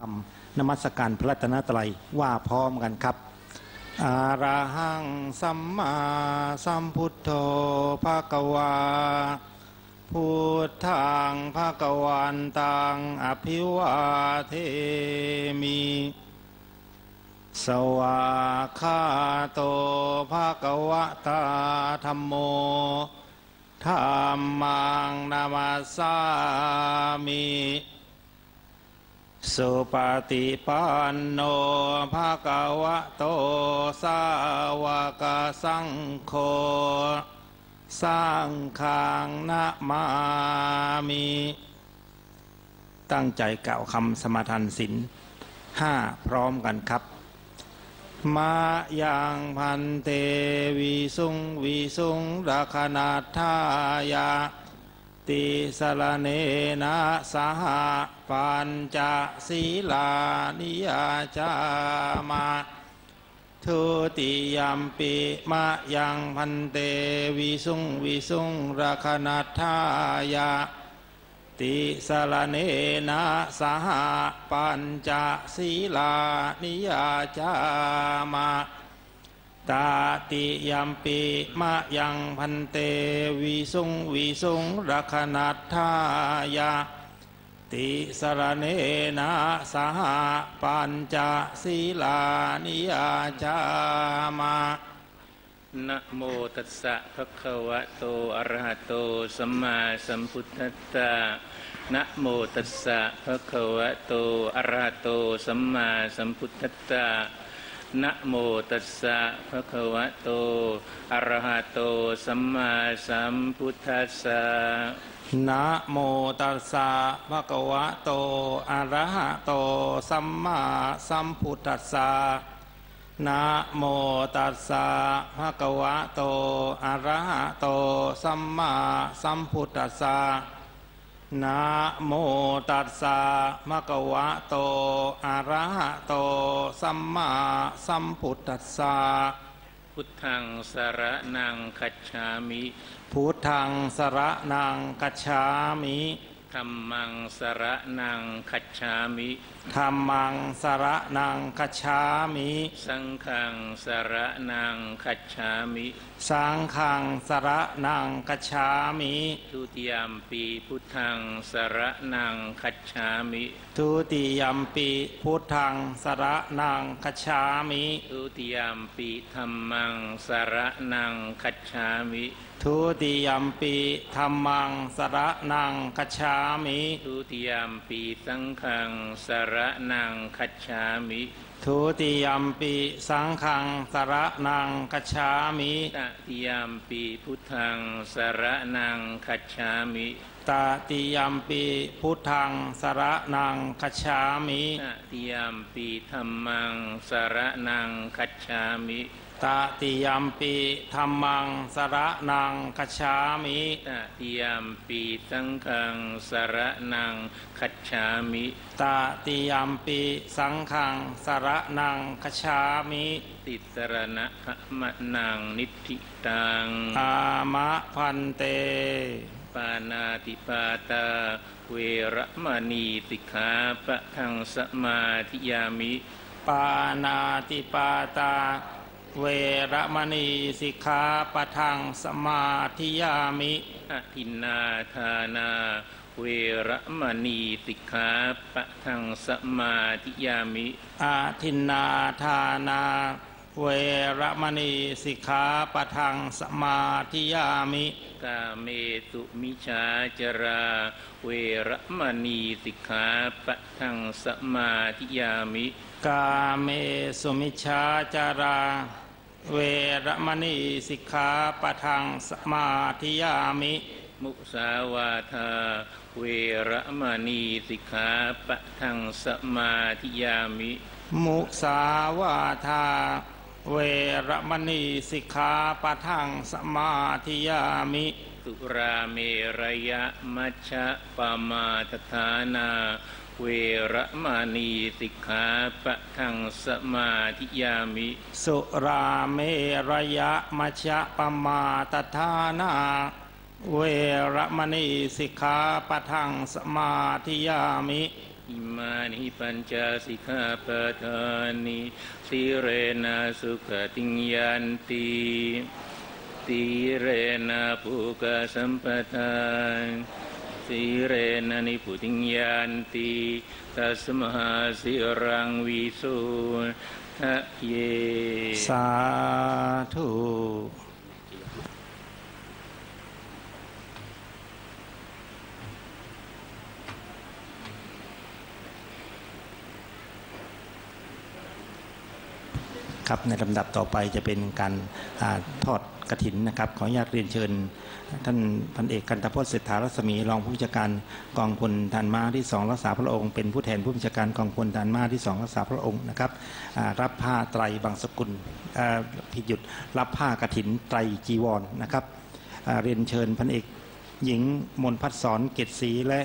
นมัสการพระรัตนตรัยว่าพร้อมกันครับอะระหังสัมมาสัมพุทโธภควาพุทธังภควันตังอภิวาเทมิสวากขาโตภควตาธัมโมธัมมังนามัสสามิสุปฏิปันโนภควโตสาวกสังโฆสังฆังนะมามิตั้งใจกล่าวคำสมาทานศีล5พร้อมกันครับมายังพันเตวิสุงราคณาทายาติสรเนนะสหปัญจศีลานิยาจามาทุติยัมปิมะยังพันเตวิสุงราคณาทายาติสรเนนะสหปัญจศีลานิยาจามาตาติยัมปิมะยังพันเตวิสุงราคณาทายาติสรเนนะสหปัญจศีลานิยาจามานะโมตัสสะภะคะวะโตอะระหะโตสัมมาสัมพุทธัสสะนะโมตัสสะภะคะวะโตอะระหะโตสัมมาสัมพุทธัสสะนะโมตัสสะภะคะวะโตอะระหะโตสัมมาสัมพุทธัสสะนะโมตัสสะภะคะวะโตอะระหะโตสัมมาสัมพุทธัสสะนะโมตัสสะภะคะวะโตอะระหะโตสัมมาสัมพุทธัสสะนะโมตัสสะภะคะวะโตอะระหะโตสัมมาสัมพุทธัสสะพุทธังสรณังคัจฉามิพุทธังสรณังคัจฉามิธัมมังสรณังคัจฉามิธัมมังสรณังคัจฉามิสังฆังสรณังคัจฉามิสังฆังสรณังคัจฉามิทุติยัมปิพุทธังสรณังคัจฉามิทุติยัมปิพุทธังสรณังคัจฉามิทุติยัมปิธัมมังสรณังคัจฉามิทุติยัมปิธัมมังสรณังคัจฉามิทุติยัมปิสังฆังสรณังคัจฉามิทุติยัมปิสังฆังสรณังคัจฉามิตติยัมปิพุทธังสรณังคัจฉามิตติยัมปิพุทธังสรณังคัจฉามิตติยัมปิธัมมังสรณังคัจฉามิตติยัมปิธัมมังสรณังคัจฉามิตติยัมปิสังฆังสรณังคัจฉามิตติยัมปิสังฆังสรณังคัจฉามิติสรณะขมะนังนิทธิตังอามะพันเตปานาติปาตาเวระมณีสิกขาปะทังสมาธิยามิปานาติปาตาเวระมณีสิกขาปะทังสมาธิยามิอทินนาทานาเวระมณีสิกขาปะทังสมาธิยามิอาทินนาทานาเวระมณีสิกขาปะทังสมาธิยามิกาเมสุมิชาจราเวระมณีสิกขาปะทังสมาธิยามิกาเมสุมิชาจาราเวระมณีสิกขาปะทังสมาธิยามิมุสาวาทาเวระมณีสิกขาปะทังสมาธิยามิมุสาวาทาเวระมณีสิกขาปะทังสมาธิยามิสุราเมรยะมัชฌะปมาทฐานาเวระมณีสิกขาปะทังสมาธิยามิสุราเมรยะมัชฌะปมาทฐานาเวระมณีสิกขาปะทังสมาธิยามิอิมานิปัญจสิกขาปทานิสีเรนะสุขติยันติสีเรนะภูกสัมปทานสีเรนะนิพุติยันติตัสมาสิรังวิสุทะเยสาธุครับในลำดับต่อไปจะเป็นการทอดกฐินนะครับขออนุญาตเรียนเชิญท่านพันเอกกันตพจน์เศรษฐารัศมีรองผู้บัญชาการกองพลทหารม้าที่2รักษาพระองค์เป็นผู้แทนผู้บัญชาการกองพลทหารม้าที่2รักษาพระองค์นะครับรับผ้าไตรบางสกุลผิดหยุดรับผ้ากฐินไตรจีวรนะครับเรียนเชิญพันเอกหญิงมนภัสสรเกตศรีและ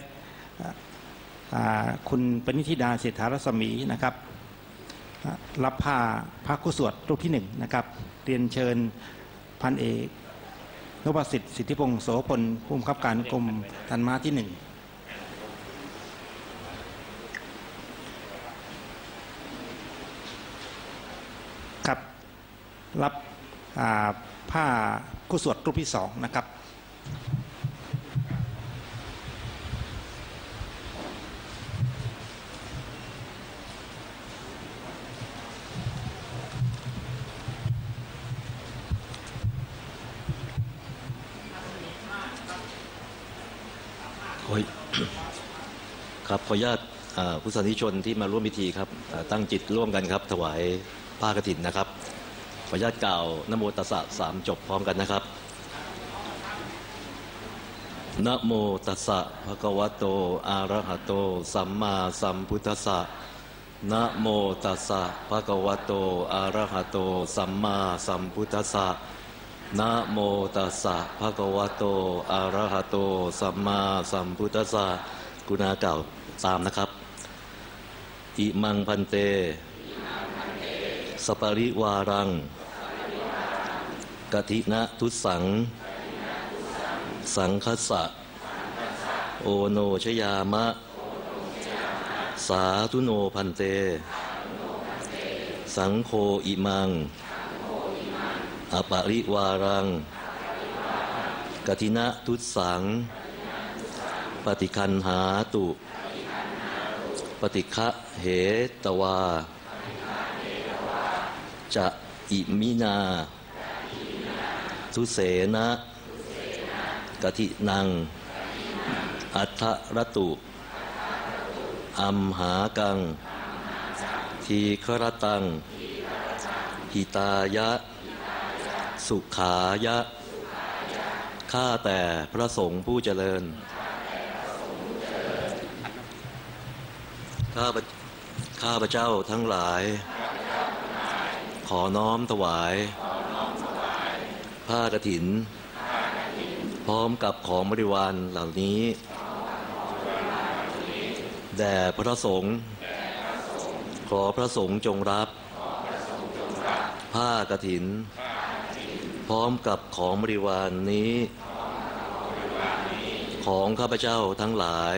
คุณปณิธิดาเศรษฐารัศมีนะครับรับผ้าพระคู่สวดรูปที่1นะครับเรียนเชิญพันเอกนพสิทธิ์สิทธิพงศ์โสพลผู้บังคับการกรมทหารม้าที่1ครับรับผ้าคู่สวดรูปที่2นะครับครับขออนุญาตผู้สาธุชนที่มาร่วมพิธีครับตั้งจิตร่วมกันครับถวายผ้ากฐินนะครับขออนุญาตกล่าวนะโมตัสสะ3จบพร้อมกันนะครับนะโมตัสสะภะคะวะโตอะระหะโตสัมมาสัมพุทธัสสะนะโมตัสสะภะคะวะโตอะระหะโตสัมมาสัมพุทธัสสะนะโมตัสสะภะคะวะโตอะระหะโตสัมมาสัมพุทธัสสะกุณากล่าวตามนะครับอิมังพันเตสปริวารังกฐินะทุสังสังคัสสะโอโนชยามะสาธุโนพันเตสังโฆอิมังอปริวารังกฐินะทุสังปฏิคันหาตุปฏิฆะเหตวาจะอิมินาทุเสนะกฐินังอัฏฐรตุอัมหากังทีฆรตังหิตายะสุขายะข้าแต่พระสงฆ์ผู้เจริญข้าพเจ้าทั้งหลายขอน้อมถวายผ้ากฐินพร้อมกับของบริวารเหล่านี้แด่พระสงฆ์ขอพระสงฆ์จงรับผ้ากฐินพร้อมกับของบริวารนี้ของข้าพเจ้าทั้งหลาย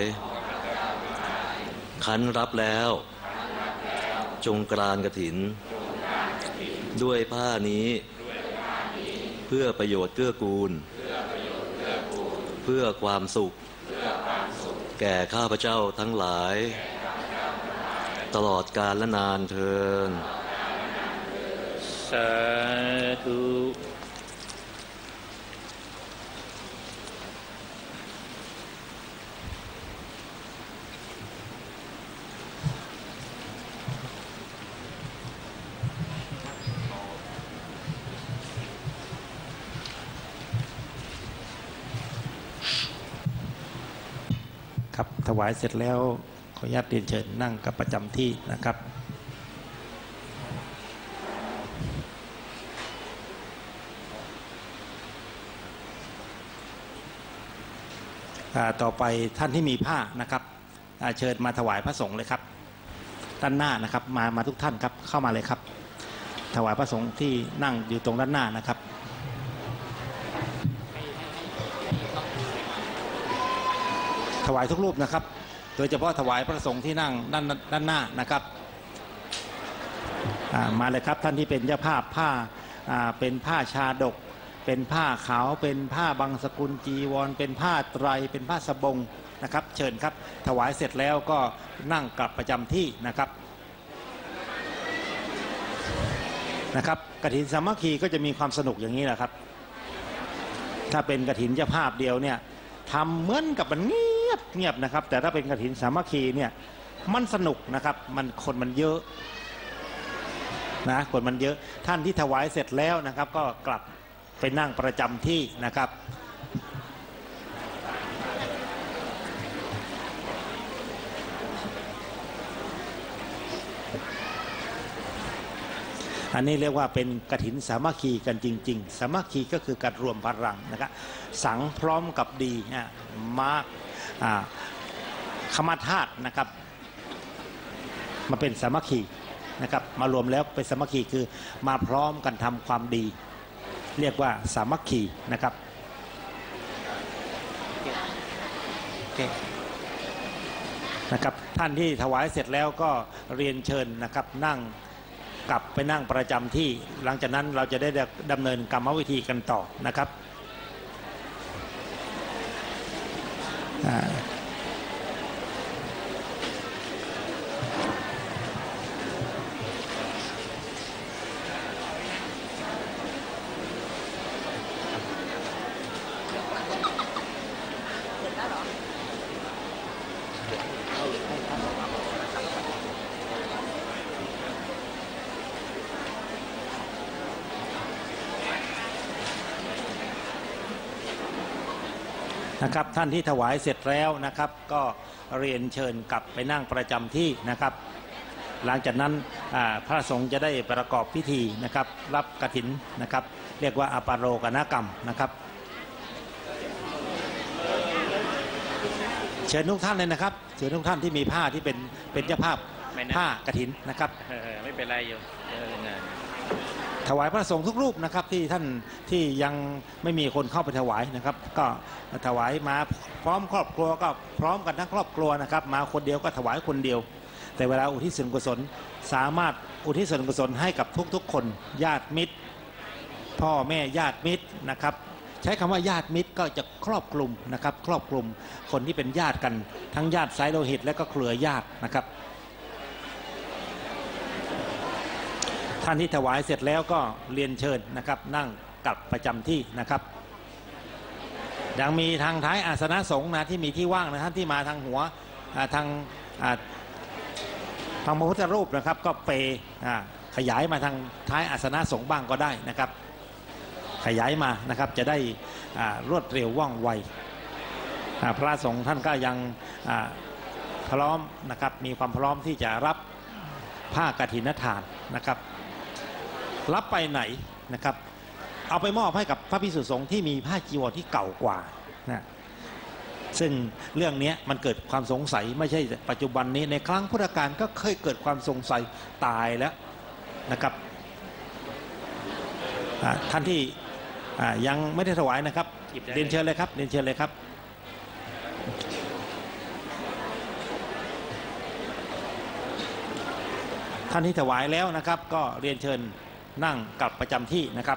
ขันรับแล้วจงกรานกฐินด้วยผ้านี้เพื่อประโยชน์เกื้อกูลเพื่อความสุขแก่ข้าพเจ้าทั้งหลายตลอดกาลและนานเทอญสาธุครับถวายเสร็จแล้วขออนุญาตเรียนเชิญนั่งกับประจำที่นะครับต่อไปท่านที่มีผ้านะครับเชิญมาถวายพระสงฆ์เลยครับด้านหน้านะครับมาทุกท่านครับเข้ามาเลยครับถวายพระสงฆ์ที่นั่งอยู่ตรงด้านหน้านะครับถวายทุกรูปนะครับโดยเฉพาะถวายพระสงฆ์ที่นั่งด้านหน้านะครับมาเลยครับท่านที่เป็นเจ้าภาพผ้าเป็นผ้าชาดกเป็นผ้าขาวเป็นผ้าบางสกุลจีวรเป็นผ้าไตรเป็นผ้าสบงนะครับเชิญครับถวายเสร็จแล้วก็นั่งกลับประจำที่นะครับกฐินสามัคคีก็จะมีความสนุกอย่างนี้แหละครับถ้าเป็นกฐินเจ้าภาพเดียวเนี่ยทำเหมือนกับมันเงียบนะครับแต่ถ้าเป็นกฐินสามัคคีเนี่ยมันสนุกนะครับคนมันเยอะนะคนมันเยอะท่านที่ถวายเสร็จแล้วนะครับก็กลับไปนั่งประจำที่นะครับอันนี้เรียกว่าเป็นกฐินสามัคคีกันจริงๆสามัคคีก็คือการรวมพลังนะครับสังพร้อมกับดีมาคมธาตุนะครับมาเป็นสามัคคีนะครับมารวมแล้วเป็นสามัคคีคือมาพร้อมกันทำความดีเรียกว่าสามัคคีนะครับท่านที่ถวายเสร็จแล้วก็เรียนเชิญนะครับนั่งกลับไปนั่งประจำที่หลังจากนั้นเราจะได้ดำเนินกรรมวิธีกันต่อนะครับนะครับท่านที่ถวายเสร็จแล้วนะครับก็เรียนเชิญกลับไปนั่งประจำที่นะครับหลังจากนั้นพระสงฆ์จะได้ประกอบพิธีนะครับรับกฐินนะครับเรียกว่าอปาโรกนกรรมนะครับเชิญทุกท่านเลยนะครับเชิญทุกท่านที่มีผ้าที่เป็นเจ้าภาพผ้ากฐินนะครับไม่เป็นไรโยมถวายพระสงฆ์ทุกรูปนะครับที่ท่านที่ยังไม่มีคนเข้าไปถวายนะครับก็ถวายมาพร้อมครอบครัวก็พร้อมกันทั้งครอบครัวนะครับมาคนเดียวก็ถวายคนเดียวแต่เวลาอุทิศส่วนกุศลสามารถอุทิศส่วนกุศลให้กับทุกๆคนญาติมิตรพ่อแม่ญาติมิตรนะครับใช้คำว่าญาติมิตรก็จะครอบคลุมนะครับครอบคลุมคนที่เป็นญาติกันทั้งญาติสายโลหิตและก็เครือญาตินะครับท่านที่ถวายเสร็จแล้วก็เรียนเชิญนะครับนั่งกลับประจำที่นะครับยังมีทางท้ายอาสนะสงฆ์นะที่มีที่ว่างนะท่านที่มาทางหัวทางพระพุทธรูปนะครับก็เปขยายมาทางท้ายอาสนะสงฆ์บ้างก็ได้นะครับขยายมานะครับจะได้รวดเร็วว่องไวพระสงฆ์ท่านก็ยังพร้อมนะครับมีความพร้อมที่จะรับผ้ากฐินทานนะครับรับไปไหนนะครับเอาไปมอบให้กับพระภิกษุสงฆ์ที่มีผ้าจีวรที่เก่ากว่านะซึ่งเรื่องนี้มันเกิดความสงสัยไม่ใช่ปัจจุบันนี้ในครั้งพุทธกาลก็เคยเกิดความสงสัยตายแล้วนะครับท่านที่ยังไม่ได้ถวายนะครับเรียนเชิญเลยครับเรียนเชิญเลยครับท่านที่ถวายแล้วนะครับก็เรียนเชิญนั่งกลับประจำที่นะครับ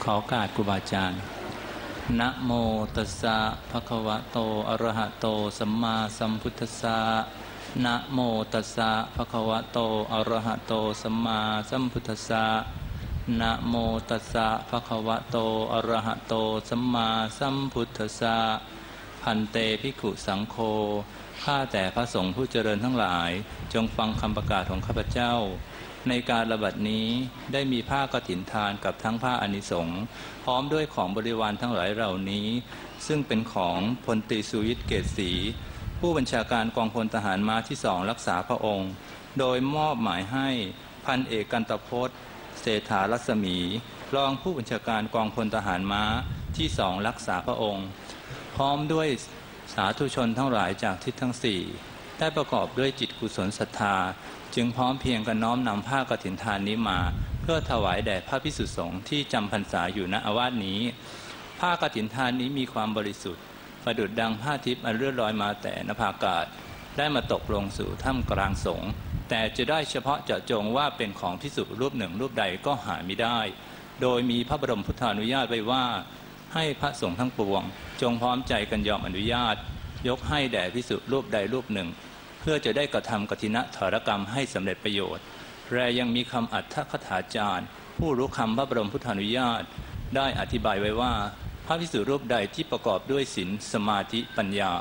ขอโอกาสครูบาอาจารย์นะโมตัสสะภะคะวะโตอะระหะโตสัมมาสัมพุทธัสสะนะโมตัสสะภะคะวะโตอะระหะโตสัมมาสัมพุทธัสสะนะโมตัสสะภะคะวะโตอะระหะโตสัมมาสัมพุทธัสสะพันเตภิกขุสังโฆข้าแต่พระสงฆ์ผู้เจริญทั้งหลายจงฟังคำประกาศของข้าพเจ้าในการระบัดนี้ได้มีผ้ากฐินทานกับทั้งผ้าอานิสงส์พร้อมด้วยของบริวารทั้งหลายเหล่านี้ซึ่งเป็นของพลตรีสุวิทย์เกษศรีผู้บัญชาการกองพลทหารม้าที่2รักษาพระองค์โดยมอบหมายให้พันเอกกันตพจน์เศรษฐารัศมีรองผู้บัญชาการกองพลทหารม้าที่2รักษาพระองค์พร้อมด้วยสาธุชนทั้งหลายจากทิศทั้ง4ได้ประกอบด้วยจิตกุศลศรัทธาจึงพร้อมเพียงกันน้อมนำผ้ากฐินทานนี้มาเพื่อถวายแด่พระภิกษุสงฆ์ที่จำพรรษาอยู่ณอาวาสนี้ผ้ากฐินทานนี้มีความบริสุทธิ์ประดุจดังผ้าทิพย์อันเลื่อนลอยมาแต่นภาอากาศได้มาตกลงสู่ถ้ำกลางสงฆ์แต่จะได้เฉพาะเจาะจงว่าเป็นของภิกษุรูปหนึ่งรูปใดก็หาไม่ได้โดยมีพระบรมพุทธานุญาตไว้ว่าให้พระสงฆ์ทั้งปวงจงพร้อมใจกันยอมอนุญาตยกให้แด่ภิกษุรูปใดรูปหนึ่งเพื่อจะได้กระทำกฐินทารกรรมให้สำเร็จประโยชน์และยังมีคำอัตถคถาจารย์ผู้รู้คำพระบรมพุทธานุญาตได้อธิบายไว้ว่าพระภิกษุรูปใดที่ประกอบด้วยศีลสมาธิปัญญา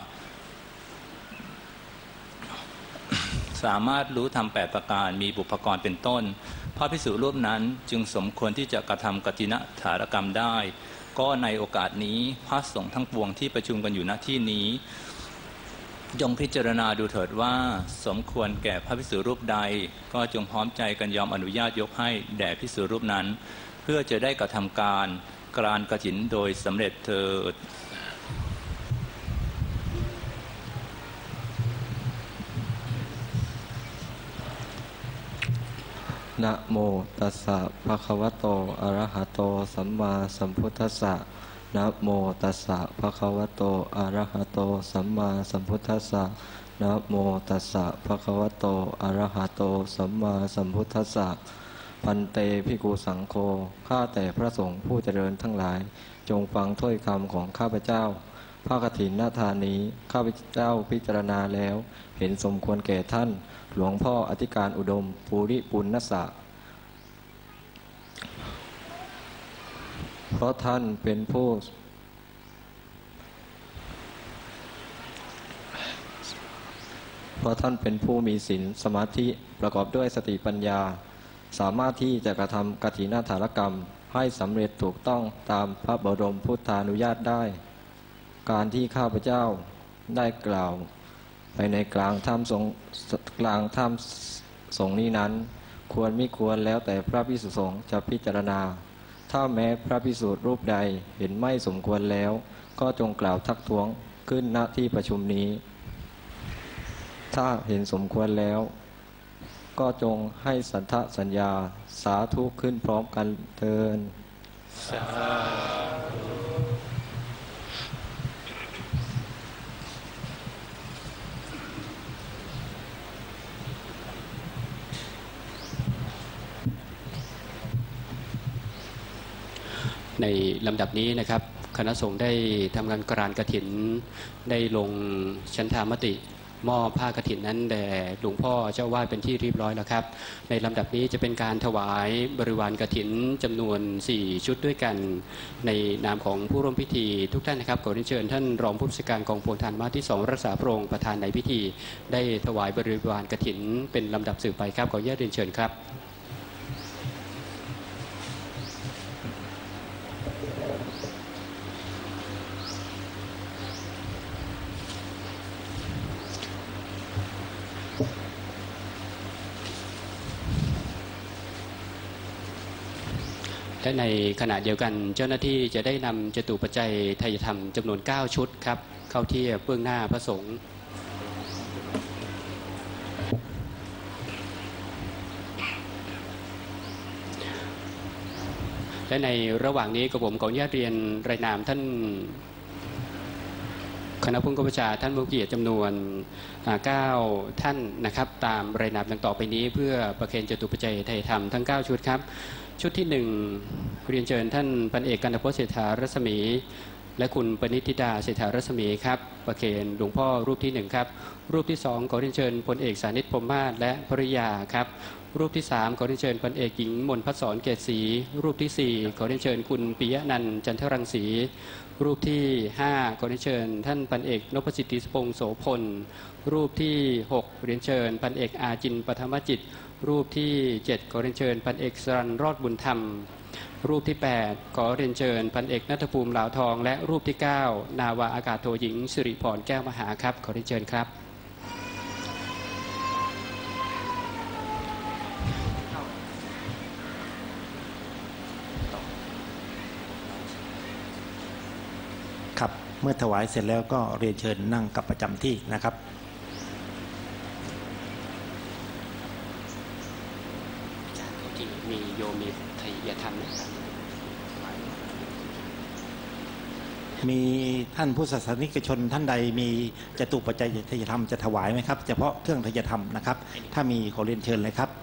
สามารถรู้ธรรม8ประการมีบุพกรเป็นต้นพระภิกษุรูปนั้นจึงสมควรที่จะกระทำกฐินทารกรรมได้ก็ในโอกาสนี้พระสงฆ์ทั้งปวงที่ประชุมกันอยู่ณที่นี้จงพิจารณาดูเถิดว่าสมควรแก่พระภิกษุรูปใดก็จงพร้อมใจกันยอมอนุญาตยกให้แด่ภิกษุรูปนั้นเพื่อจะได้กระทำการกฐินโดยสำเร็จเถิดนะโมตัสสะภะคะวะโตอะระหะโตสัมมาสัมพุทธัสสะนะโมตัสสะภะคะวะโตอะระหะโตสัมมาสัมพุทธัสสะนะโมตัสสะภะคะวะโตอะระหะโตสัมมาสัมพุทธัสสะพันเตภิกขุสังโฆข้าแต่พระสงฆ์ผู้เจริญทั้งหลายจงฟังถ้อยคำของข้าพเจ้าผ้ากฐินทานนี้ข้าพเจ้าพิจารณาแล้วเห็นสมควรแก่ท่านหลวงพ่ออธิการอุดมภูริปุณณสะเพราะท่านเป็นผู้มีศีลสมาธิประกอบด้วยสติปัญญาสามารถที่จะกระทำกฐินทารกรรมให้สำเร็จถูกต้องตามพระบรมพุทธานุญาตได้การที่ข้าพเจ้าได้กล่าวไปในกลางถ้ำสงฆ์นี้นั้นควรมิควรแล้วแต่พระภิกษุสงฆ์จะพิจารณาถ้าแม้พระภิกษุรูปใดเห็นไม่สมควรแล้วก็จงกล่าวทักท้วงขึ้นณที่ประชุมนี้ถ้าเห็นสมควรแล้วก็จงให้สันทสัญญาสาธุขึ้นพร้อมกันเถิดในลำดับนี้นะครับคณะสงฆ์ได้ทำงานกรานกฐินได้ลงฉันทามติมอบผ้ากฐินนั้นแด่หลวงพ่อเจ้าวาดเป็นที่เรียบร้อยแล้วครับในลำดับนี้จะเป็นการถวายบริวารกฐินจำนวน4ชุดด้วยกันในนามของผู้ร่วมพิธีทุกท่านนะครับขอเชิญท่านรองผู้บัญชาการกองพลทหารม้าที่2รักษาพระองค์ประธานในพิธีได้ถวายบริวารกฐินเป็นลำดับสืบไปครับขออนุญาตเรียนเชิญครับและในขณะเดียวกันเจ้าหน้าที่จะได้นำจตุปัจจัยไทยธรรมจำนวน9ชุดครับเข้าเทียบเบื้องหน้าพระสงฆ์และในระหว่างนี้กระผมขออนุญาตเรียนรายนามท่านคณะผู้กำกับท่านผู้เกียรติจำนวน9 ท่านนะครับตามรายนามดังต่อไปนี้เพื่อประเคนจตุปัจจัยไทยธรรมทั้ง9ชุดครับชุดที่1เรียนเชิญท่านพันเอกกันตพจน์เศรษฐารัศมีและคุณปณิธิดาเศรษฐารัศมีครับประเคนหลวงพ่อรูปที่1ครับรูปที่2ขอเรียนเชิญพลเอกสานิตพรหมมาศและภริยาครับรูปที่3ขอเรียนเชิญพลเอกหญิงมนภัสสรเกศศรีรูปที่4ขอเรียนเชิญคุณปิยะนันท์จันทรังสีรูปที่5ขอเรียนเชิญท่านพันเอกนพสิทธิพงษ์โสพลรูปที่6เรียนเชิญพันเอกอาจินปฐมจิตรูปที่7ขอเรียนเชิญพันเอกสรัญรอดบุญธรรมรูปที่8ขอเรียนเชิญพันเอกณัฐภูมิเหลาทองและรูปที่9นาวาอากาศโทหญิงสิริพรแก้วมหาครับขอเรียนเชิญครับครับเมื่อถวายเสร็จแล้วก็เรียนเชิญนั่งกับประจำที่นะครับมีโยมีไทยธรรมนะครับมีท่านผู้ศาสนิกชนท่านใดมีจตุปัจจัยไทยธรรมจะถวายไหมครับเฉพาะเครื่องไทยธรรมนะครับถ้ามีขอเรียนเชิญเลยครับ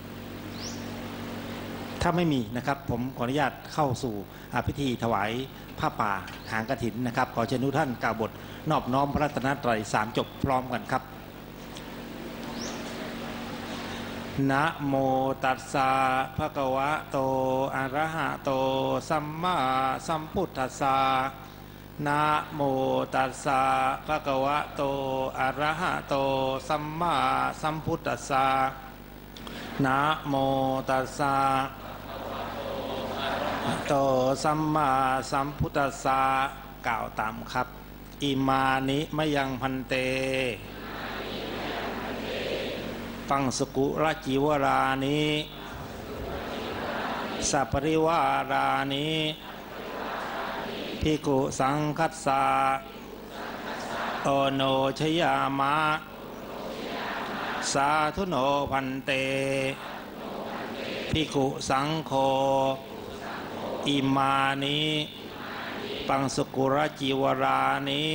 ถ้าไม่มีนะครับผมขออนุญาตเข้าสู่พิธีถวายผ้าป่าหางกฐินนะครับขอเชิญทุกท่านกล่าวบทนอบน้อมพระรัตนตรัย3 จบพร้อมกันครับนะโมตัสสะภะคะวะโตอะระหะโตสัมมาสัมพุทธัสสะนะโมตัสสะภะคะวะโตอะระหะโตสัมมาสัมพุทธัสสะนะโมตัสสะโตสัมมาสัมพุทธัสสะกล่าวตามครับอิมานิมะยังพันเตปังสกุรจีวรานิสัปริวารานิภิกขุสังคัสสะโอโนชยามะสาธุโนพันเตภิกขุสังโฆอิมานิปังสกุรจีวรานิ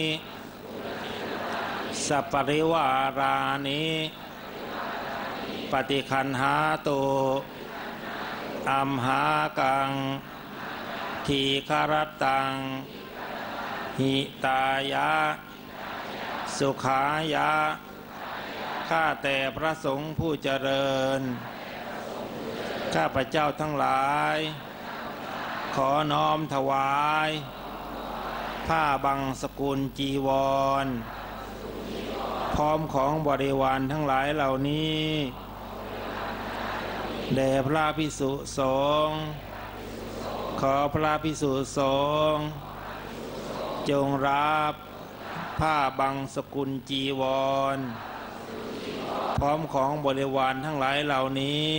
สัปริวารานิปฏิคันหาตุอัมหากังทีคารตังหิตายะสุขายะข้าแต่พระสงฆ์ผู้เจริญข้าพเจ้าทั้งหลายขอน้อมถวายผ้าบังสกุลจีวรพร้อมของบริวารทั้งหลายเหล่านี้แด่พระภิกษุสงฆ์ขอพระภิกษุสงฆ์จงรับผ้าบังสกุลจีวรพร้อมของบริวารทั้งหลายเหล่านี้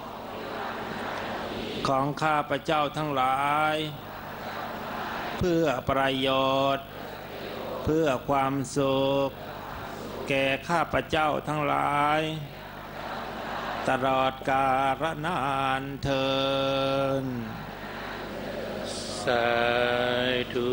ของข้าพเจ้าทั้งหลายเพื่อประโยชน์เพื่อความสุขแก่ข้าพเจ้าทั้งหลายตลอดกาลนานเทอญสาธุ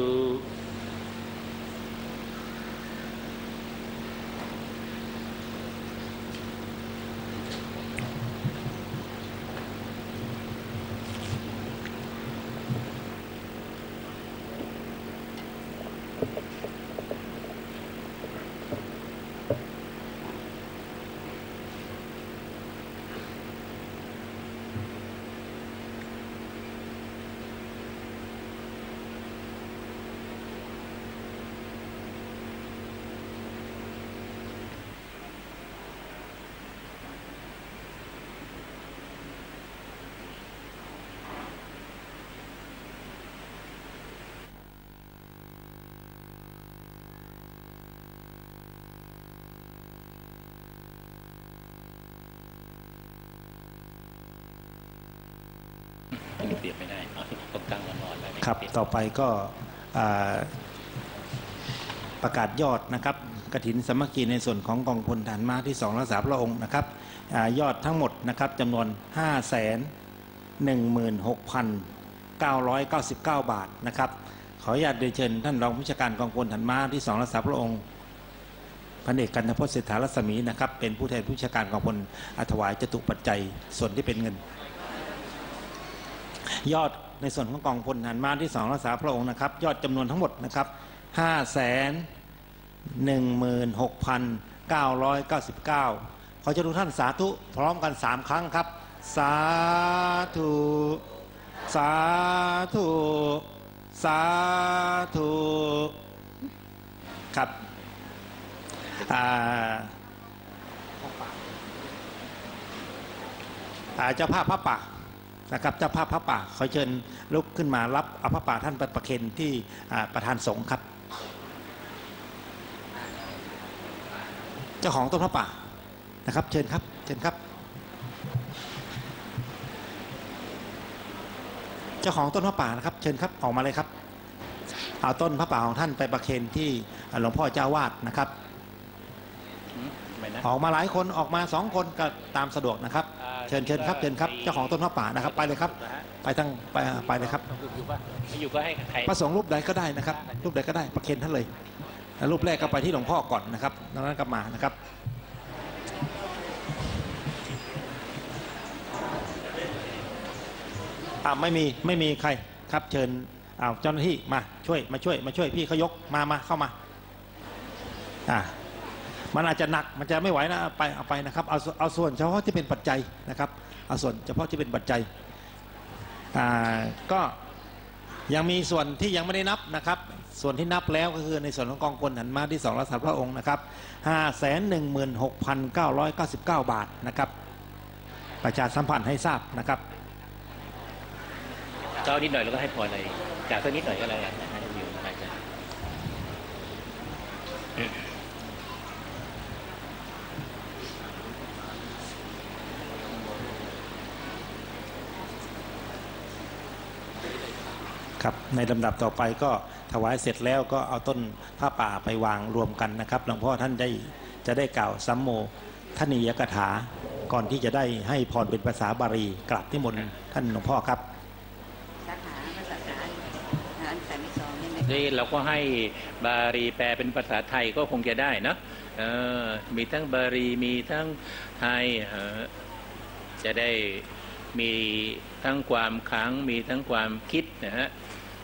เปลี่ยนไม่ได้ต้องตั้งนอนแล้วครับต่อไปก็ประกาศยอดนะครับกฐินสามัคคีในส่วนของกองพลทหารม้าที่2รักษาพระองค์นะครับยอดทั้งหมดนะครับจำนวน 516,999 บาทนะครับขออนุญาตเรียนเชิญท่านรองผู้บัญชาการกองพลฐานม้าที่2รักษาพระองค์พันเอกกันทพจน์เศรษฐารัศมีนะครับเป็นผู้แทนผู้บัญชาการกองพลถวายจตุปัจจัยส่วนที่เป็นเงินยอดในส่วนของกองพลฐานม้าที่2รักษาพระองค์นะครับยอดจำนวนทั้งหมดนะครับ516,999 ขอเชิญทุกท่านสาธุพร้อมกัน3ครั้งครับสาธุสาธุสาธุครับเจ้าภาพพระป่านะครับเจ้าภาพพระป่าขอเชิญลุกขึ้นมารับเอาพระป่าท่านประเคนที่ประธานสงฆ์ครับเจ้าของต้นพระป่านะครับเชิญครับเชิญครับเจ้าของต้นพระป่านะครับเชิญครับออกมาเลยครับเอาต้นพระป่าของท่านไปประเคนที่หลวงพ่อเจ้าวาดนะครับออกมาหลายคนออกมา2 คนก็ตามสะดวกนะครับเชิญครับเชิญครับเจ้าของต้นพระป่านะครับไปเลยครับไปทั้งไปเลยครับอยู่ก็ให้ใครพระสงฆ์รูปใดก็ได้นะครับรูปใดก็ได้ประเคนท่านเลยรูปแรกก็ไปที่หลวงพ่อก่อนนะครับแล้วนั้นก็มานะครับไม่มีใครครับเชิญเจ้าหน้าที่มาช่วยพี่เขายกมาเข้ามามันอาจจะหนักมันจะไม่ไหวนะเอาไปนะครับเอาส่วนเฉพาะที่เป็นปัจจัยนะครับเอาส่วนเฉพาะที่เป็นปัจจัยก็ยังมีส่วนที่ยังไม่ได้นับนะครับส่วนที่นับแล้วก็คือในส่วนของกองพลฐานม้าที่2รักษาพระองค์นะครับ516,999 บาทนะครับประชาสัมพันธ์ให้ทราบนะครับเจ้านิดหน่อยแล้วก็ให้พอเลยจากสักนิดหน่อยก็แล้วกันนะอยู่อาจารย์ครับในลำดับต่อไปก็ถวายเสร็จแล้วก็เอาต้นผ้าป่าไปวางรวมกันนะครับหลวงพ่อท่านจะได้กล่าวสัมโมทนียกถาก่อนที่จะได้ให้พรเป็นภาษาบาลีกราบนิมนต์ท่านหลวงพ่อครับนี่เราก็ให้บาลีแปลเป็นภาษาไทยก็คงจะได้นะมีทั้งบาลีมีทั้งไทยจะได้มีทั้งความขังมีทั้งความคิดนะฮะ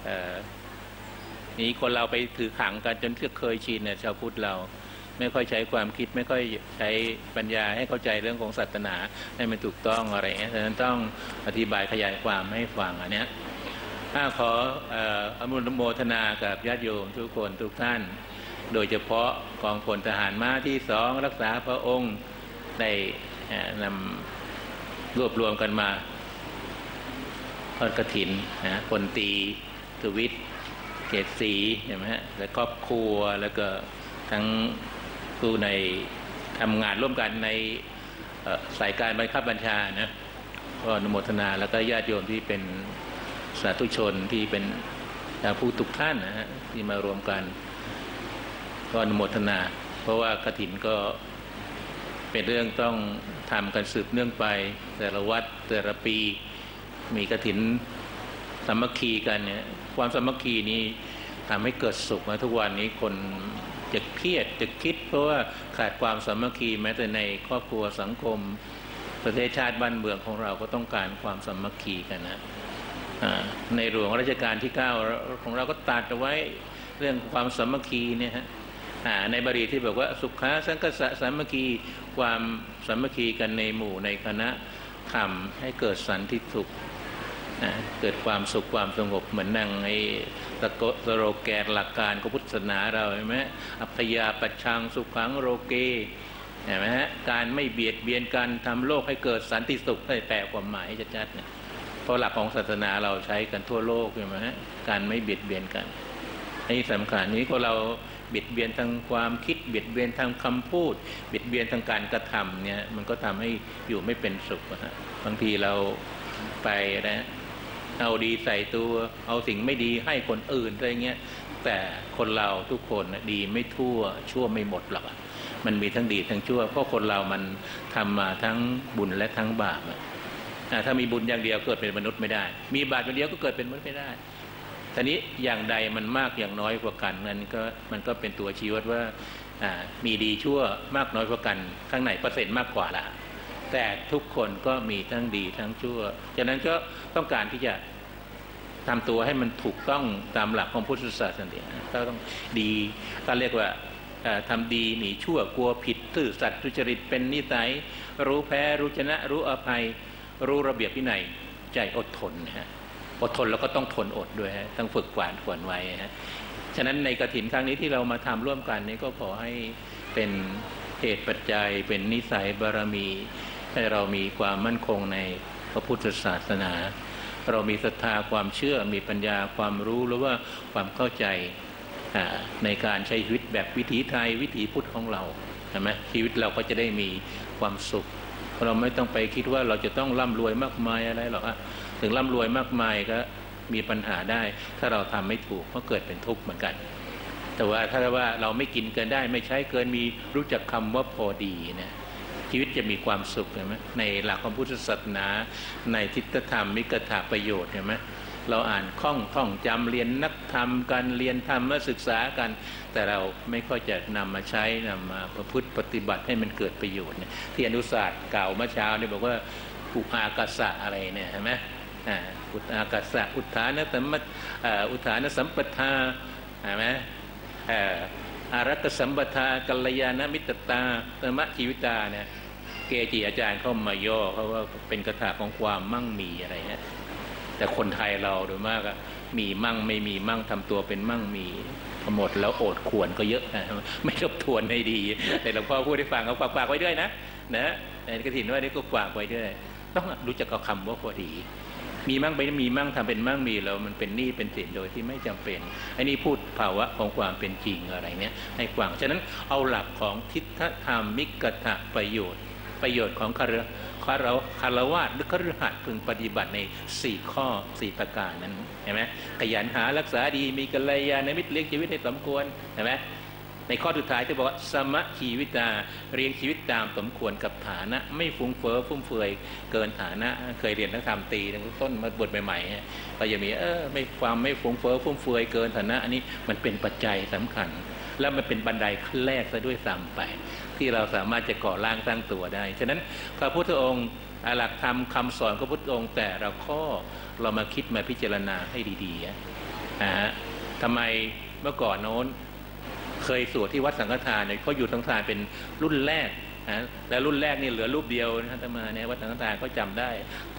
นี่คนเราไปถือขังกันจนเคยชินเนี่ยชาวพุทธเราไม่ค่อยใช้ความคิดไม่ค่อยใช้ปัญญาให้เข้าใจเรื่องของศาสนาให้มันถูกต้องอะไรเงี้ยฉะนั้นต้องอธิบายขยายความให้ฟังอันเนี้ยขออนุโมทนากับญาติโยมทุกคนทุกท่านโดยเฉพาะกองพลทหารม้าที่2รักษาพระองค์ได้นำรวบรวมกันมาทอดกฐินนะพลตรีทวิทย์เกษศรีเห็นไหมฮะและครอบครัวแล้วก็ทั้งผู้ในทำงานร่วมกันในสายการบังคับบัญชานะก็อนุโมทนาแล้วก็ญาติโยมที่เป็นสาธุชนที่เป็นผู้ทุกท่านนะฮะที่มารวมกันก็อนุโมทนาเพราะว่ากฐินก็เป็นเรื่องต้องทำกันสืบเนื่องไปแต่ละวัดแต่ละปีมีกฐินสามัคคีกันเนี่ยความสามัคคีนี้ทำให้เกิดสุขนะทุกวันนี้คนจะเครียดจะคิดเพราะว่าขาดความสามัคคีแม้แต่ในครอบครัวสังคมประเทศชาติบ้านเมืองของเราก็ต้องการความสามัคคีกันนะในหลวงรัชกาลที่9ของเราก็ตรัสเอาไว้เรื่องความสามัคคีเนี่ยฮะในบาลีที่บอกว่าสุขาสังคสะสามัคคีความสามัคคีกันในหมู่ในคณะทำให้เกิดสันติสุขเกิดความสุขความสงบเหมือนนั่งไอ้สโลแกนหลักการของพุทธศาสนาเราเห็นไหมอัพยาปัชชังสุขังโรเกเห็นไหมฮะการไม่เบียดเบียนกันทำโลกให้เกิดสันติสุขให้แปลความหมายชัดๆเนี่ยเพราะหลักของศาสนาเราใช้กันทั่วโลกใช่ไหมฮะการไม่เบียดเบียนกันนี่สำคัญนี้ก็เราเบียดเบียนทางความคิดเบียดเบียนทางคำพูดเบียดเบียนทางการกระทำเนี่ยมันก็ทำให้อยู่ไม่เป็นสุขนะบางทีเราไปนะเอาดีใส่ตัวเอาสิ่งไม่ดีให้คนอื่นอะไรเงี้ยแต่คนเราทุกคนดีไม่ทั่วชั่วไม่หมดหรอกมันมีทั้งดีทั้งชั่วเพราะคนเรามันทำมาทั้งบุญและทั้งบาปถ้ามีบุญอย่างเดียวเกิดเป็นมนุษย์ไม่ได้มีบาปอย่างเดียวก็เกิดเป็นมนุษย์ไม่ได้ทีนี้อย่างใดมันมากอย่างน้อยกว่ากันนั้นก็มันก็เป็นตัวชี้วัดว่ามีดีชั่วมากน้อยกว่ากันข้างไหนเปอร์เซ็นต์มากกว่าละแต่ทุกคนก็มีทั้งดีทั้งชั่วฉะนั้นก็ต้องการที่จะทำตัวให้มันถูกต้องตามหลักของพุทธศาสนาก็ต้องดีก็เรียกว่าทำดีหนีชั่วกลัวผิดซื่อสัตย์ทุจริตเป็นนิสัยรู้แพ้รู้ชนะรู้อภัยรู้ระเบียบวินัยใจอดทนนะฮะอดทนแล้วก็ต้องทนอดด้วยฮะต้องฝึกฝนไว้ฮะฉะนั้นในกฐินครั้งนี้ที่เรามาทำร่วมกันนี้ก็ขอให้เป็นเหตุปัจจัยเป็นนิสัยบารมีให้เรามีความมั่นคงในพระพุทธศาสนาเรามีศรัทธาความเชื่อมีปัญญาความรู้หรือว่าความเข้าใจในการใช้ชีวิตแบบวิถีไทยวิถีพุทธของเราใช่ไหมชีวิตเราก็จะได้มีความสุขเราไม่ต้องไปคิดว่าเราจะต้องร่ำรวยมากมายอะไรหรอกถึงร่ำรวยมากมายก็มีปัญหาได้ถ้าเราทำไม่ถูกก็เกิดเป็นทุกข์เหมือนกันแต่ว่าถ้าว่าเราไม่กินเกินได้ไม่ใช้เกินมีรู้จักคำว่าพอดีเนี่ยชีวิตจะมีความสุขใช่ไหมในหลักของพุทธศาสนาในทิฏฐธรรมมิกถาประโยชน์ใช่ไหมเราอ่านท่องจำเรียนนักธรรมกันเรียนธรรมมาศึกษากันแต่เราไม่ค่อยจะนำมาใช้นำมาประพฤติปฏิบัติให้มันเกิดประโยชน์ที่อนุศาสตร์กล่าวเมื่อเช้าเนี่ยบอกว่าอุปากาสะอะไรเนี่ยใช่ไหมอุทากาสะอุทานสัมอุทานสัมปทาใช่ไหมอารักสัมปทากัลยาณมิตรตาธรรมชีวิตาเนี่ยเกจิอาจารย์เข้ามาย่อเขาว่าเป็นคาถาของความมั่งมีอะไรเนี่ยแต่คนไทยเราโดยมากมีมั่งไม่มีมั่งทำตัวเป็นมั่งมีหมดแล้วโอดขวนก็เยอะนะไม่ทบทวนให้ดีแต่หลวงพ่อพูดให้ฟังเขาฝากไว้ด้วยนะในกฐินว่านี่ก็ฝากไว้ด้วยต้องรู้จักเอาคำว่าพอดีมีมั่งไม่มีมั่งทำเป็นมั่งมีแล้วมันเป็นหนี้เป็นสินโดยที่ไม่จำเป็นไอ้นี่พูดภาวะของความเป็นจริงอะไรเนี้ยให้ฟังฉะนั้นเอาหลักของทิฏฐธรรมมิกถะประโยชน์ของคารวะหรือคฤหัสถ์พึงปฏิบัติใน4ข้อ4ประการนั้นเห็นไหมขยันหารักษาดีมีกัลยาณมิตรเลี้ยงชีวิตให้สมควรเห็นไหมในข้อสุดท้ายที่บอกว่าสมะชีวิตาเรียงชีวิตตามสมควรกับฐานะไม่ฟุ้งเฟ้อฟุ่มเฟือยเกินฐานะเคยเรียนนักธรรมตีต้นมาบทใหม่ๆก็จะมีไม่ความไม่ฟุ้งเฟ้อฟุ่มเฟือยเกินฐานะอันนี้มันเป็นปัจจัยสำคัญแล้วมันเป็นบันไดขั้นแรกซะด้วยซ้ำไปที่เราสามารถจะก่อร่างสร้างตัวได้ฉะนั้นพระพุทธองค์หลักธรรมคำสอนของพระพุทธองค์แต่เราข้อเรามาคิดมาพิจารณาให้ดีๆทำไมเมื่อก่อนโน้นเคยสวดที่วัดสังฆทานเนี่ยเขาอยู่สังฆทานเป็นรุ่นแรกและรุ่นแรกนี่เหลือรูปเดียวนะท่านมาเนี่ยวัดสังฆทานก็จำได้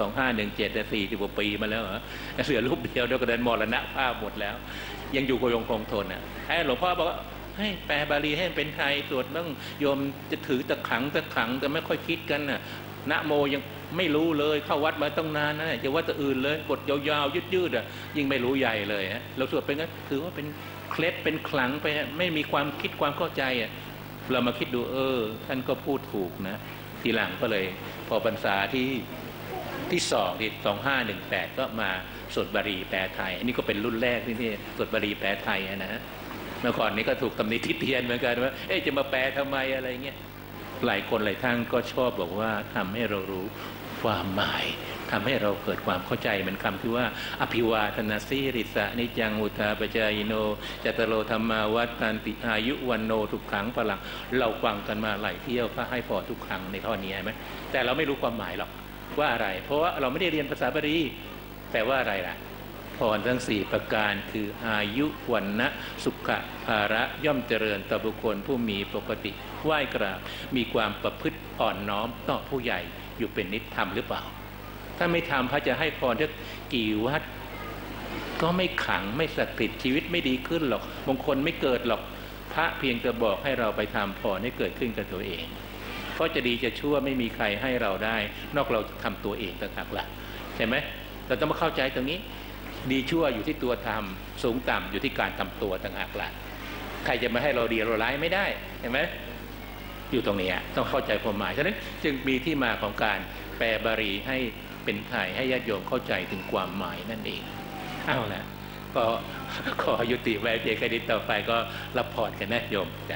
2517แต่40กว่าปีมาแล้วเหลือรูปเดียวเดี๋ยวก็เดินมรณภาพหมดแล้วยังอยู่คงทนหลวงพ่อบอกว่าให้แปลบาลีให้เป็นไทยสวดบ้างโยมจะถือตะขังแต่ไม่ค่อยคิดกันนะโมยังไม่รู้เลยเข้าวัดมาต้องนานนะจะวัดอื่นเลยบทยาวๆยืดยิ่งไม่รู้ใหญ่เลยเราสวดเป็นก็ถือว่าเป็นเคล็ดเป็นขลังไปไม่มีความคิดความเข้าใจเรามาคิดดูท่านก็พูดถูกนะทีหลังก็เลยพอพรรษาที่2ที่2518ก็มาสวดบาลีแปลไทยอันนี้ก็เป็นรุ่นแรกที่สวดบาลีแปลไทยนะเมื่อก่อนนี้ก็ถูกตำหนิทิฏเทียนเหมือนกันว่าจะมาแปลทำไมอะไรเงี้ยหลายคนหลายท่านก็ชอบบอกว่าทำให้เรารู้ความหมายทำให้เราเกิดความเข้าใจเหมือนคำที่ว่าอภิวาทนาสีริสะนิจังอุทาปจายโนจตโรธรรมาวัฏตันติอายุวันโนทุกขังพลังเราฟังกันมาหลายเที่ยวก็ให้พอทุกครั้งในข้อนี้ไหมแต่เราไม่รู้ความหมายหรอกว่าอะไรเพราะว่าเราไม่ได้เรียนภาษาบาลีแต่ว่าอะไรล่ะพรทั้ง4ประการคืออายุวันนะสุขะภาระย่อมเจริญต่อบุคคลผู้มีปกติไหว้กราบมีความประพฤติอ่อนน้อมต่อผู้ใหญ่อยู่เป็นนิจธรรมหรือเปล่าถ้าไม่ทำพระจะให้พรจะกี่วัดก็ไม่ขังไม่ศักดิ์สิทธิ์ชีวิตไม่ดีขึ้นหรอกมงคลไม่เกิดหรอกพระเพียงจะบอกให้เราไปทำพรให้เกิดขึ้นกับตัวเองเพราะจะดีจะชั่วไม่มีใครให้เราได้นอกเราทำตัวเองต่างหากล่ะใช่ไหมเราต้องมาเข้าใจตรงนี้ดีชั่วอยู่ที่ตัวทำสูงต่ำอยู่ที่การทำตัวต่างหากล่ะใครจะมาให้เราดีเราร้ายไม่ได้ใช่ไหมอยู่ตรงนี้ต้องเข้าใจความหมายฉะนั้นจึงมีที่มาของการแปลบาลีให้เป็นไทยให้ญาติโยมเข้าใจถึงความหมายนั่นเองเอาละก็ขอยุติไว้เพียงแค่นี้ต่อไปก็รับพรกันนะโยมจ้ะ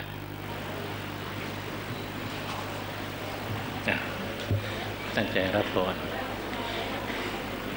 ตั้งใจรับพร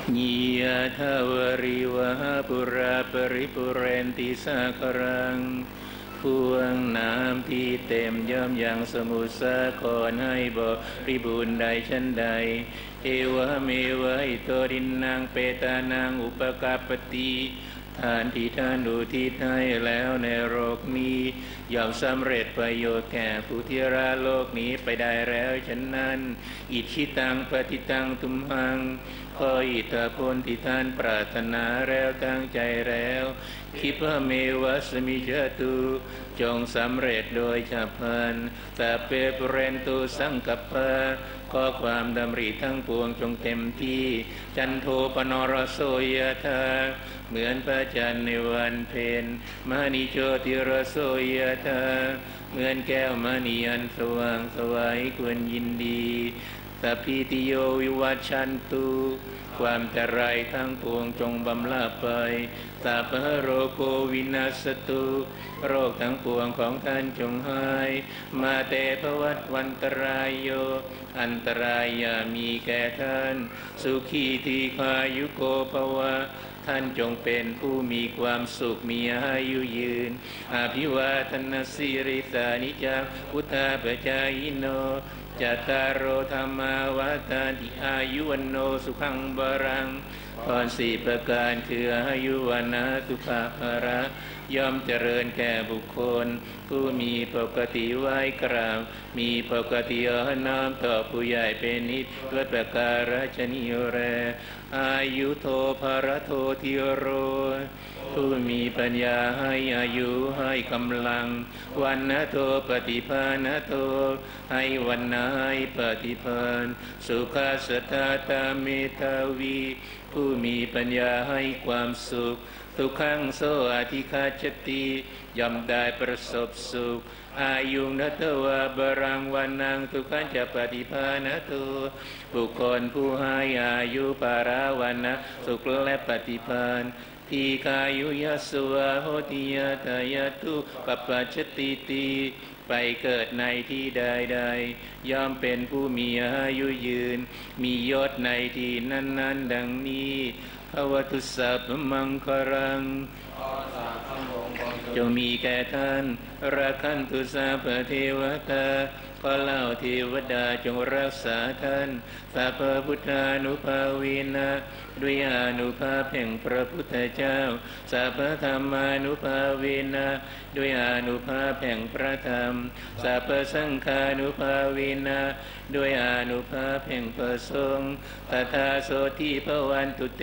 ญิยะทาวริวหาปุราปริปุเรนติสาครังพวงน้ำที่เต็มย่อมยังสมุทรสาครให้บริบูรณ์ใดชั้นใดเอวะเมวะอิโตดินนางเปตานางอุปกาปติทานที่ท่านอุทิศให้แล้วในโลกนี้ย่อมสำเร็จประโยชน์แก่ผู้ที่ละโลกนี้ไปได้แล้วฉะนั้นอิชิตังปฏิตังตุมหังขออิทธผลที่ท่านปรารถนาแล้วตั้งใจแล้วคิพเมวะสมิจตุจงสำเร็จโดยฉับพลันแต่เปเรนตุสังกัปปะขอความดำริทั้งปวงจงเต็มที่จันโทปนรโสยธาเหมือนพระจันทร์ในวันเพ็ญมณีโชติรโสยธาเหมือนแก้วมณีอันสว่างสวัยควรยินดีสัพพิติโยวิวัชชันตุความแต่ไรทั้งปวงจงบำลาไปสัพพะโรโควินาศตุโรคทั้งปวงของท่านจงหายมาเตภวัตวันตรายโยอันตรายอย่ามีแก่ท่านสุขีทีฆายุโกภวะท่านจงเป็นผู้มีความสุขมีอายุยืนอภิวาทนาสิริสานิจังพุทธาปจายโนจัตตารโอธรรมาวาทานติอายุวันโนสุขังบารังพรสี่ประการคืออายุวันนะสุขะภระย่อมเจริญแก่บุคคลผู้มีปกติไหว้กราบมีปกติน้อมต่อผู้ใหญ่เป็นนิจด้วยประการฉนิโยแรอายุโทภรโททิโรผู้มีปัญญาให้อายุให้กำลังวันนะโทปฏิภาณโทให้วันนะให้ปฏิภาณสุขาสตาตาเมตาวีผู้มีปัญญาให้ความสุขทุกขังโสอธิคาจติย่อมได้ประสบสุขอายุนัตวะบรังวันนังทุกขันจะปฏิภาณตุบุคคลผู้ให้อายุปาราวันนะสุขและปฏิภาณทีกายุยัสวะโหติยตายตุปปัจจติติไปเกิดในที่ใดๆย่อมเป็นผู้มีอายุยืนมียศในที่นั้นๆดังนี้ภวตุสัพพมังคลังจงมีแก่ท่านรักขันตุสัพพเทวตาขอเล่าเทวดาจงรักษาท่านสัพพพุทธานุภาเวนะด้วยอานุภาพแห่งพระพุทธเจ้าสัพพธรรมานุภาเวนะด้วยอานุภาพแห่งพระธรรมสัพพสังฆานุภาเวนะด้วยอานุภาพแห่งพระสงฆ์ตถาโสติภวันตุเต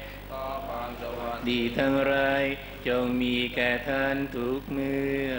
ดีทั้งหลายจงมีแก่ท่านทุกเมื่อ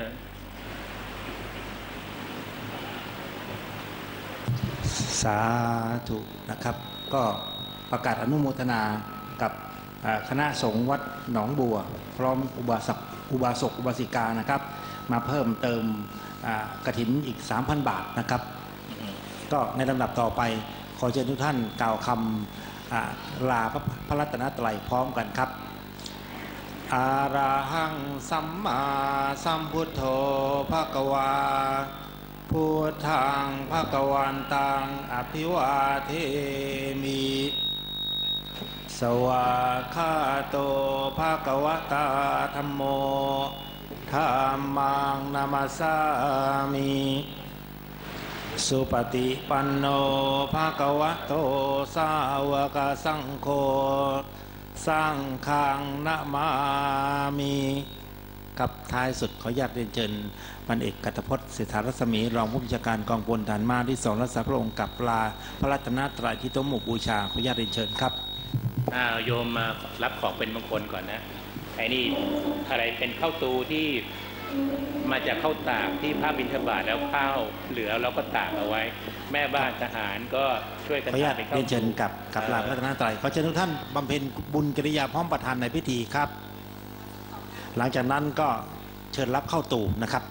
สาธุนะครับก็ประกาศอนุโมทนากับคณะสงฆ์วัดหนองบัวพร้อมอุบาสกอุบาสิกานะครับมาเพิ่มเติมกฐินอีก 3,000 บาทนะครับก็ในลำดับต่อไปขอเชิญทุกท่านกล่าวคำลาพระรัตนตรัยพร้อมกันครับอะระหังสัมมาสัมพุทโธภควาพุทธังภควันตังอภิวาเทมิสวากขาโตภควตาธัมโมธัมมังนามัสสามิสุปฏิปันโนภควโตสาวกสังโฆสังฆังนะมามิกับท้ายสุดขออนุญาตเรียนเชิญพันเอกกัตพจน์เศรษฐารัศมีรองผู้บัญชาการกองพลฐานม้าที่2รักษาพระองค์กับลาพระรัตนตรัยที่ต้มหมู่บูชาขออนุญาตเรียนเชิญครับโยมมารับของเป็นมงคลก่อนนะไอ้นี่อะไรเป็นข้าวตูที่มาจากข้าวตากที่พระบิณฑบาตแล้วข้าวเหลือเราก็ตากเอาไว้แม่บ้านทหารก็ช่วยกันขออนุญาตเรียนเชิญกับลาพระรัตนตรัยขอเชิญทุกท่านบำเพ็ญบุญกิริยาพร้อมประธานในพิธีครับหลังจากนั้นก็เชิญรับเข้าตู่นะครับ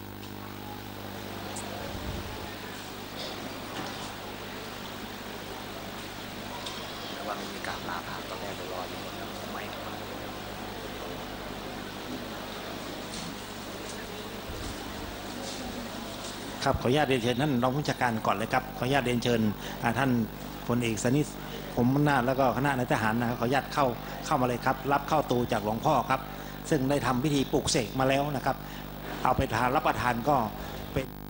ว่ามีการลาผ่านตอนแรกรออยู่แล้วไม่ครับขออนุญาตเรียนเชิญท่านรองผู้จัดการก่อนเลยครับขออนุญาตเรียนเชิญท่านพลเอกสนิทผมมุ่งหน้าแล้วก็คณะนายทหารนะครับขออนุญาตเข้ามาเลยครับรับข้าวตูจากหลวงพ่อครับซึ่งได้ทำพิธีปลุกเสกมาแล้วนะครับเอาไปทานรับประทานก็เป็น